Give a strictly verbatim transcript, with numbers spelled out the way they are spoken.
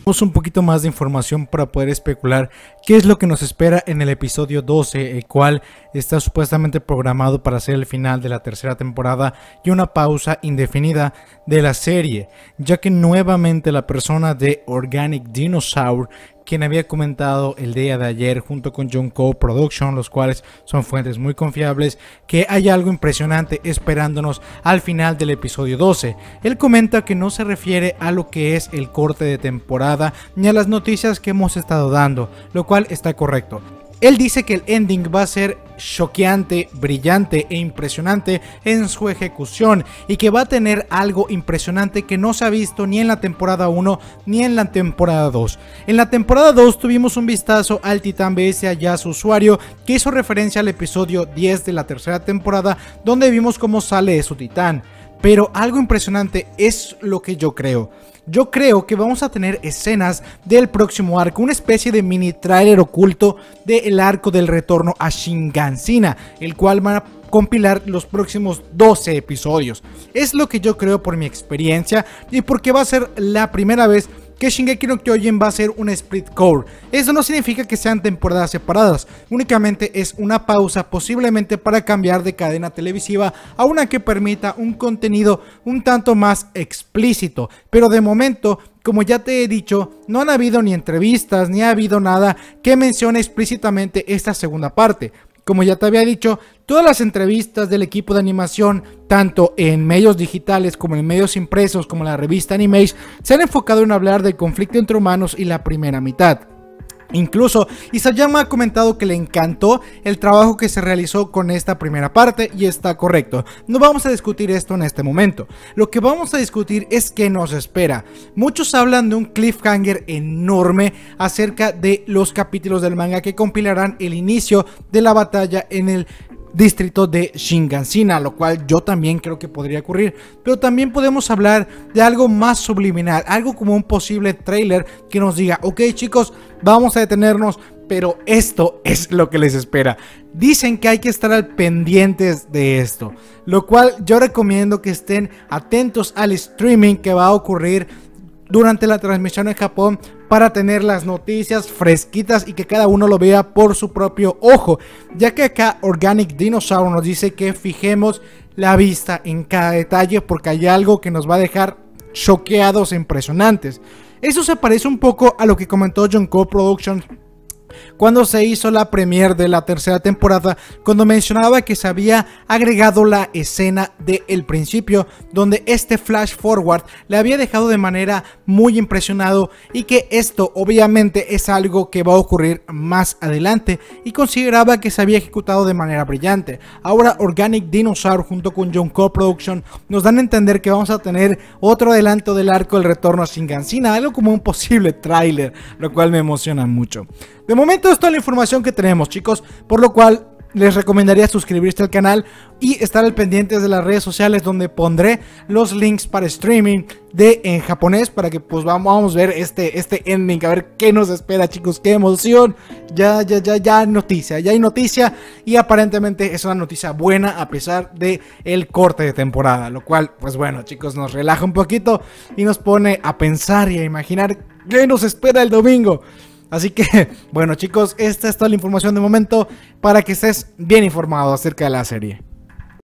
Un poquito más de información para poder especular qué es lo que nos espera en el episodio doce, el cual está supuestamente programado para ser el final de la tercera temporada y una pausa indefinida de la serie, ya que nuevamente la persona de Organic Dinosaur, quien había comentado el día de ayer junto con Junko Production, los cuales son fuentes muy confiables, que hay algo impresionante esperándonos al final del episodio doce. Él comenta que no se refiere a lo que es el corte de temporada ni a las noticias que hemos estado dando, lo cual está correcto. Él dice que el ending va a ser choqueante, brillante e impresionante en su ejecución y que va a tener algo impresionante que no se ha visto ni en la temporada uno ni en la temporada dos. En la temporada dos tuvimos un vistazo al Titán B S allá su usuario, que hizo referencia al episodio diez de la tercera temporada, donde vimos cómo sale de su titán. Pero algo impresionante es lo que yo creo. Yo creo que vamos a tener escenas del próximo arco, una especie de mini trailer oculto del arco del retorno a Shingansina, el cual van a compilar los próximos doce episodios. Es lo que yo creo por mi experiencia y porque va a ser la primera vez que Shingeki no Kyojin va a ser un split core. Eso no significa que sean temporadas separadas, únicamente es una pausa posiblemente para cambiar de cadena televisiva a una que permita un contenido un tanto más explícito. Pero de momento, como ya te he dicho, no han habido ni entrevistas ni ha habido nada que mencione explícitamente esta segunda parte. Como ya te había dicho, todas las entrevistas del equipo de animación, tanto en medios digitales como en medios impresos como la revista Animage, se han enfocado en hablar del conflicto entre humanos y la primera mitad. Incluso Isayama ha comentado que le encantó el trabajo que se realizó con esta primera parte y está correcto. No vamos a discutir esto en este momento. Lo que vamos a discutir es qué nos espera. Muchos hablan de un cliffhanger enorme acerca de los capítulos del manga que compilarán el inicio de la batalla en el distrito de Shingansina, lo cual yo también creo que podría ocurrir. Pero también podemos hablar de algo más subliminal, algo como un posible trailer que nos diga: ok chicos, vamos a detenernos, pero esto es lo que les espera. Dicen que hay que estar al pendientes de esto, lo cual yo recomiendo que estén atentos al streaming que va a ocurrir durante la transmisión en Japón, para tener las noticias fresquitas y que cada uno lo vea por su propio ojo, ya que acá Organic Dinosaur nos dice que fijemos la vista en cada detalle porque hay algo que nos va a dejar choqueados e impresionantes. Eso se parece un poco a lo que comentó Junko Productions cuando se hizo la premiere de la tercera temporada, cuando mencionaba que se había agregado la escena del principio, donde este flash forward le había dejado de manera muy impresionado, y que esto obviamente es algo que va a ocurrir más adelante, y consideraba que se había ejecutado de manera brillante. Ahora Organic Dinosaur junto con Junko Production nos dan a entender que vamos a tener otro adelanto del arco del retorno a Shingansina, algo como un posible tráiler, lo cual me emociona mucho. De momento es toda la información que tenemos, chicos, por lo cual les recomendaría suscribirse al canal y estar al pendiente de las redes sociales, donde pondré los links para streaming de en japonés, para que pues vamos, vamos a ver este, este ending, a ver qué nos espera, chicos. Qué emoción, ya, ya, ya, ya hay noticia, ya hay noticia, y aparentemente es una noticia buena a pesar de el corte de temporada, lo cual pues bueno chicos, nos relaja un poquito y nos pone a pensar y a imaginar qué nos espera el domingo. Así que, bueno chicos, esta es toda la información de momento para que estés bien informado acerca de la serie.